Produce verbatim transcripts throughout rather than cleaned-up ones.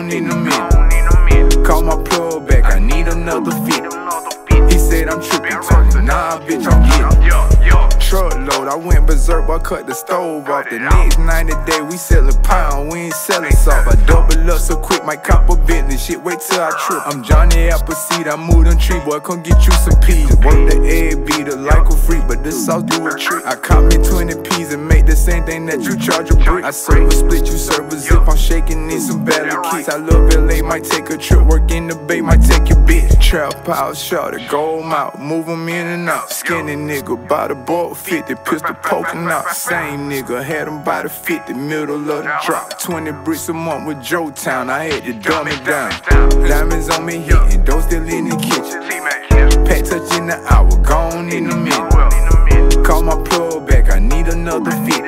gone in a minute. Call my plug back, I need another fit. He said I'm trippin', told him, nah, bitch, I'm getting truckload. I went berserk, I cut the stove off. The next ninety day, we sellin' pound, we ain't sellin' soft. I double up so quick, my cop a business. Shit, wait till I trip. I'm Johnny Appleseed, I moved on tree, boy, come get you some peas. Work the egg beater like a freak, but the sauce do a trick. I caught me twenty P's and make the same thing that you charge a brick. I serve a split, you serve a zip, I'm shaking in some battle kicks. I love L A, might take a trip, work in the bay, might take your bitch. Trap house, shot a gold mouth, move 'em in and out. Skinny nigga, by the board, fifty, pistol poking out. Same nigga, had him by the fifty, middle of the drop. Twenty bricks a month with Joe Town, I had to dumb it down. Diamonds on me hitting, those still in the kitchen. Pack touch in the hour, gone in a minute. Call my plug back, I need another fit.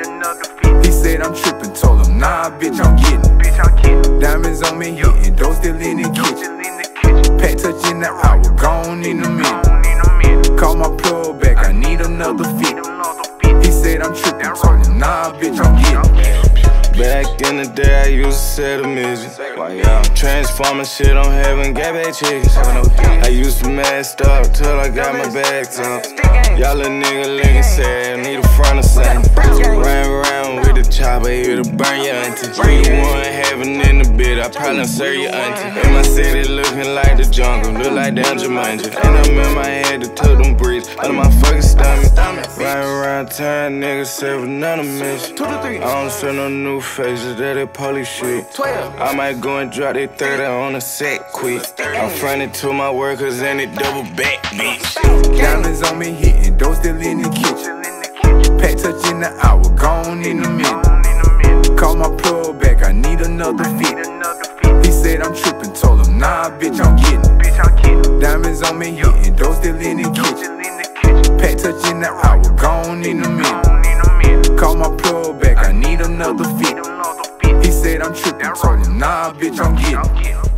He said I'm trippin', told him, nah, bitch, I'm getting. Diamonds on me hitting, those still in the kitchen. Pack touch in the hour, gone in a minute. Call my plug back, I need another fit. He said I'm trippin', told him, nah, bitch, I'm getting. Back in the day, I used to set a midget. Transforming shit on having garbage chickens. I used to messed up till I got my bags up. Y'all a nigga lickin' sad, need a front or something. Run around with the chopper, it'll burn your auntie. You the one having in the bit, I probably serve your auntie. In my city looking like the jungle, look like damn Jumanji. And I'm in my head to took them bricks under my fucking stomach. Riding around town, niggas serving none of miss. I don't see no new faces, that that police shit. I might go and drop that thirty on a set quick. I'm frontin' to my workers and it double back, bitch. Diamonds on me hitting, those still in the kitchen. Pack touch in the hour, gone in a minute. Call my plug back, I need another fit. He said I'm trippin', told him, nah, bitch, I'm getting. Diamonds on me hitting, those still in the kitchen. Pack touch in the hour, gone in a minute. Call my plug back, I need another fit. He said I'm trippin', told him, nah, bitch, I'm getting.